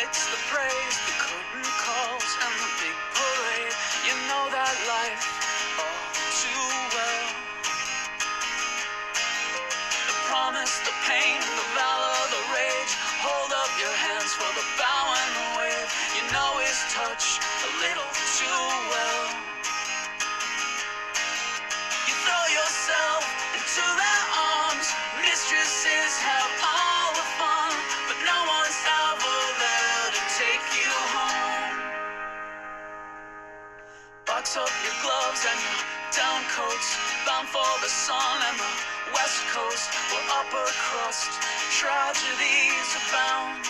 lights, the praise, the curtain calls, and the big parade. You know that life all too well. The promise, the pain, the valor, the rage. Hold up your hands for the bow and the wave. You know his touch a little too well. You throw yourself into their arms. Mistresses have all the fun, but no one's ever there to take you home. Box up your gloves and your down coats, bound for the sun and the west coast, where upper crust tragedies abound.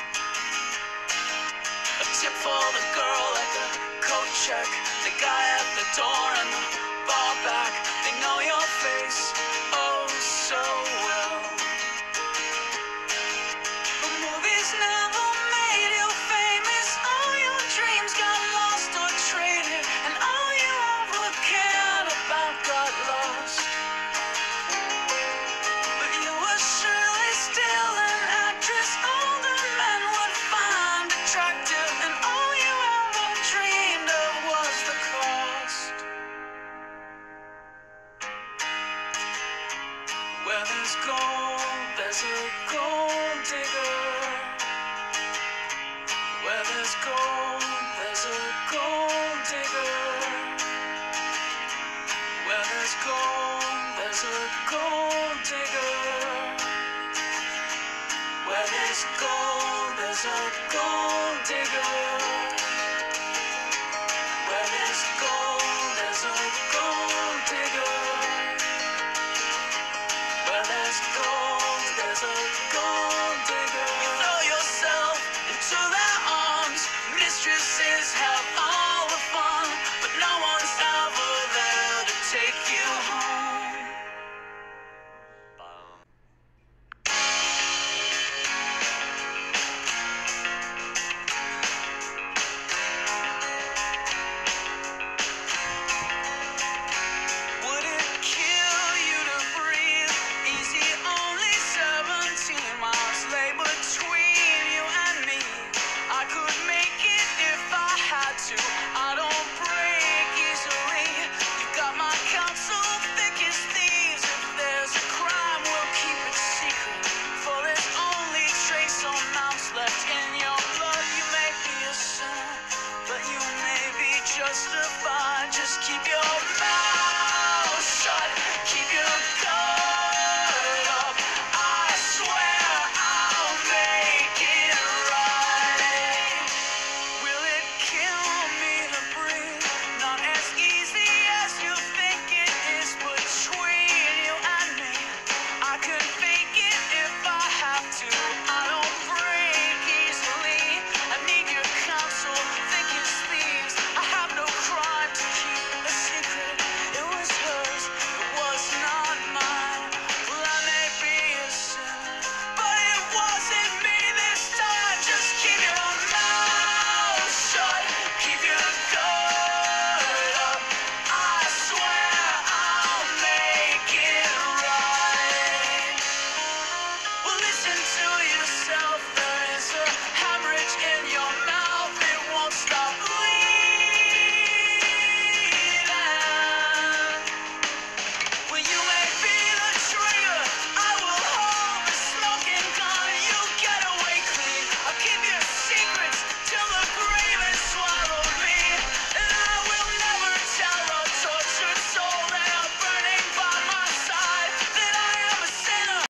A tip for the girl at the coat check, the guy at the door and the bar back. They know your face oh so well. The movies never made you famous. All your dreams got lost or traded, and all you ever cared about got lost. But you were surely still an actress older men would find attractive, and all you ever dreamed of was the cost. Where there's gold, there's a gold digger. Where there's gold, there's a gold digger. Where there's gold, there's a gold digger. Where there's gold, there's a gold digger. Where there's gold, there's a gold digger. Where there's gold, there's a gold digger. You throw yourself into their arms. Mistresses have all the fun, but no one's ever there to take you home. Would it kill you to breathe? Easy, only 17 miles lay between you and me. I could make it if I had to. I don't break easily. You've got my counsel thick as thieves. If there's a crime, we'll keep it secret, for there's only trace amounts left in your blood. You may be a sinner, but you may be justified. Just keep your